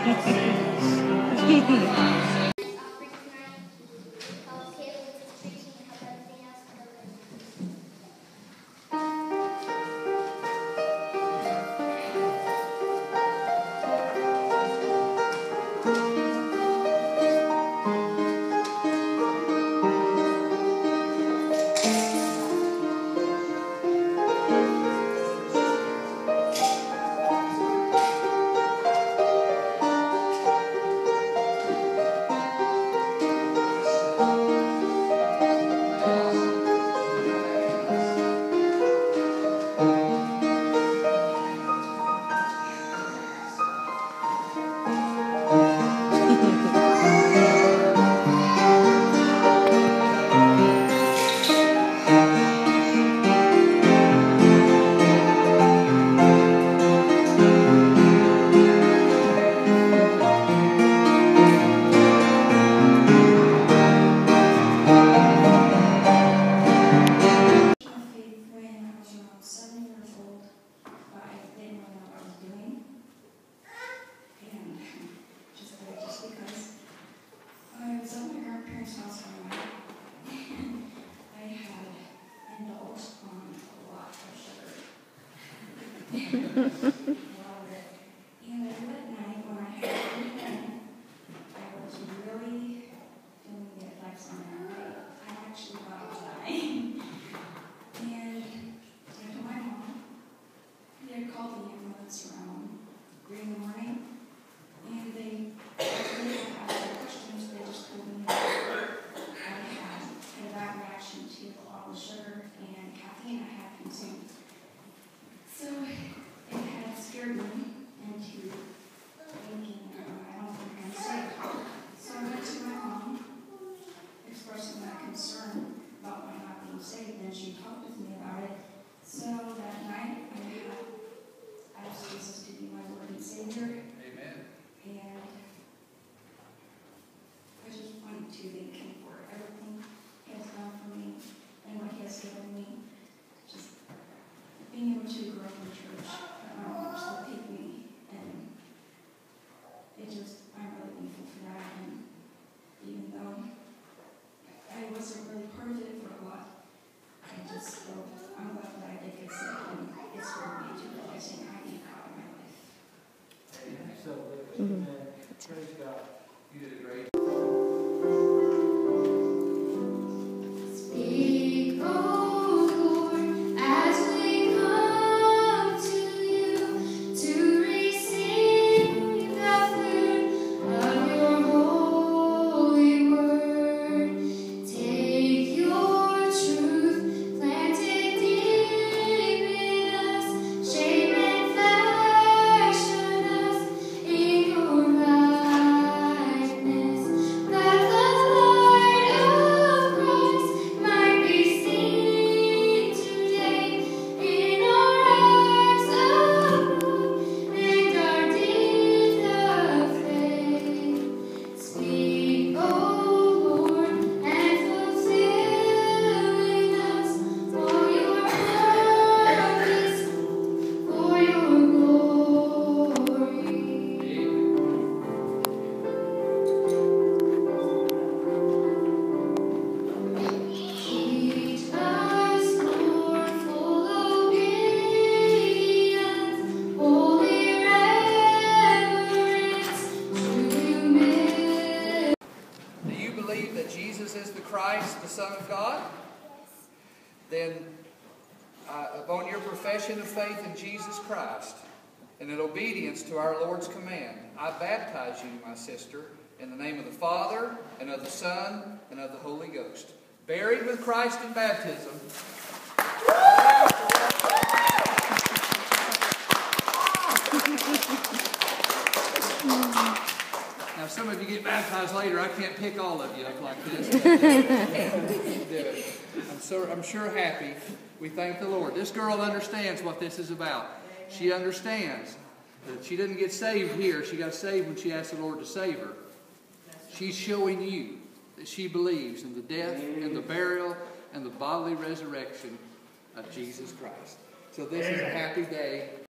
Praise God. You did a great Christ, the Son of God? Then, upon your profession of faith in Jesus Christ and in obedience to our Lord's command, I baptize you, my sister, in the name of the Father, and of the Son, and of the Holy Ghost. Buried with Christ in baptism. Now, some of you get baptized later. I can't pick all of you up like this. I'm sure happy. We thank the Lord. This girl understands what this is about. She understands that she didn't get saved here. She got saved when she asked the Lord to save her. She's showing you that she believes in the death and the burial and the bodily resurrection of Jesus Christ. So this is a happy day.